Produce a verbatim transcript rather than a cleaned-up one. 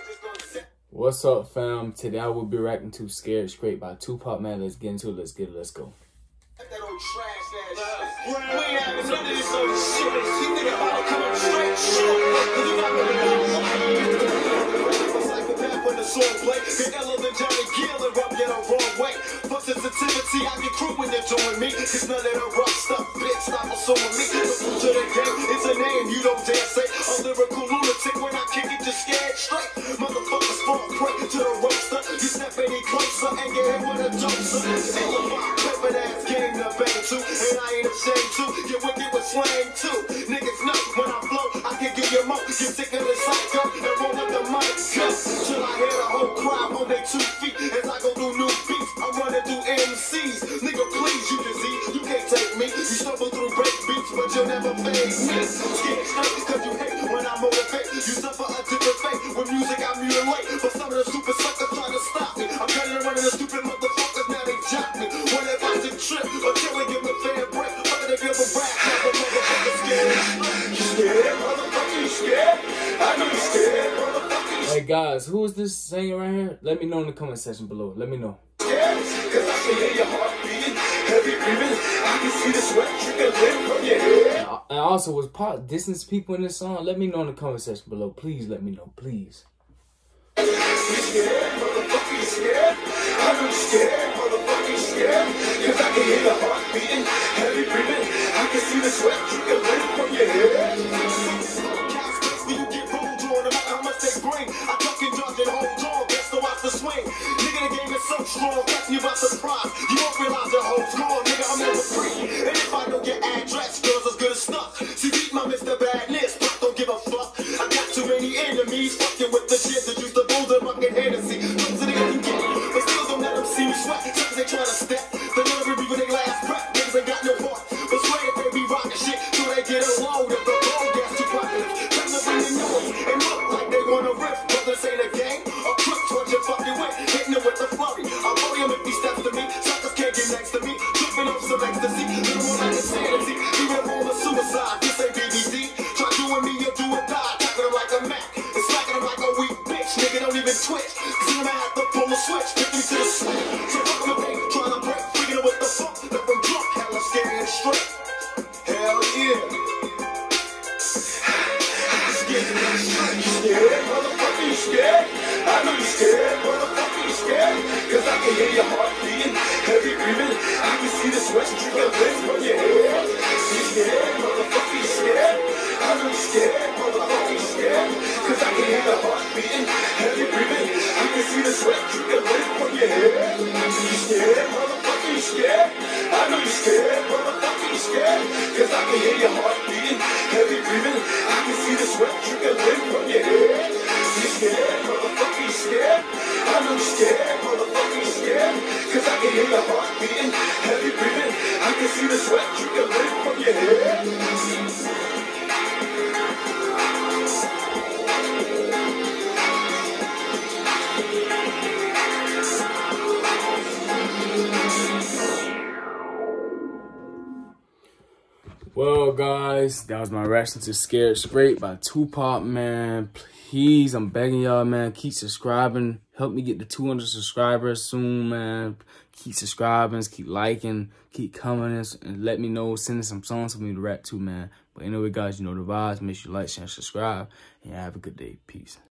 What's up, fam? Today I will be reacting to Scared Straight by Tupac, man. Let's get into it. Let's get it. Let's go. Sensitivity, I get crew when you're doing me. Cause none of the rough stuff, bitch, stop assuming me. Listen to the game, it's a name you don't dare say. A lyrical lunatic when I kick it, just scared straight. Motherfuckers fall prey to the roaster. You step any closer and get hit with a doser. Alibi, clippin' ass game to bang to. And I ain't ashamed to, get wicked with slang too. Niggas know when I flow, I can give you more. Get sick of the psycho and roll with the mic. Till I hear the whole crowd on their two feet as I go through new beats. I'm running through M Cs. Nigga, please, you disease. You can't take me. You stumble through break beats, but you'll never fade me. Scared straight, cause you hate when I motivate. You suffer a different fate. With music, I mutilate. But some of the stupid suckers try to stop me. I'm better than running the stupid motherfuckers, now they jock me. When if I should trip, or kill and give a fair break. Fuck they give a rap, now the motherfuckers scared. You scared, motherfucker, you scared? I know you scared, motherfucker. Hey guys, who is this singer right here? Let me know in the comment section below. Let me know. Cause I can hear your heart beating, heavy breathing. I can see the sweat trickling from your head. And also, was Pop distance people in this song? Let me know in the comment section below. Please let me know, please. You scared, motherfucker, you scared? I know you scared, motherfucker, you scared? Cause I can hear your heart beating, heavy breathing. I can see the sweat trickling from your head. When you get rolled on, no matter how much they bring, I duck and dodge and hold on, best to watch the swing. Nigga, the game is so strong, catching you by surprise. You won't realize your whole score, nigga, I'm never free. And if I don't get address, girls as good as stuff. See, beat my Mister Badness, Pop don't give a fuck. I got too many enemies, fucking with the shit that used to build a fucking Hennessy. Those niggas can get it, but still don't let them see me sweat. Cause they try to step, they never be with their last breath. Niggas ain't got no heart, but swear that they be rocking shit till they get a load of the road gas too popular. Time to bring the noise and look like they wanna rip. But this ain't a game, or crooks what you fucking with. Hitting it with the flurry, I'll blow you if he steps to me. Suckers can't get next to me, tripping off some ecstasy. Little more like insanity, even more than suicide. This ain't B B D, try doing me, you'll do or die. Tapping them like a Mac, and smacking them like a weak bitch. Nigga don't even twitch, cause you might have to pull a switch. Pick me to the switch, so fuck them pain, trying to break. Freaking with the fuck, left them drunk, hella scared and straight. Hell yeah. You scared, motherfucker, you scared? I know you scared, motherfucker, you scared? Cause I can hear your heart beating, heavy breathing. I can see the sweat trickling from your head. You scared, motherfucker, you scared? I know you scared, motherfucker, you scared? Cause I can hear your heart beating, heavy breathing. I can see the sweat trickling from your head. You scared, motherfucker, you scared? I know you scared, motherfucker, you scared? Cause I can hear your heart beating, heavy breathing. I can see the sweat trickling from your head. You scared, motherfucker, you scared? I know you scared, motherfucker, you scared? Cause I can hear your heart beating, heavy breathing. I can see the sweat trickling from your head. Well, guys, that was my reaction to Scared Straight by Tupac, man. Please, I'm begging y'all, man, keep subscribing. Help me get to two hundred subscribers soon, man. Keep subscribing, keep liking, keep commenting, and let me know, send some songs for me to rap to, man. But anyway, guys, you know the vibes. Make sure you like, share, and subscribe, and have a good day. Peace.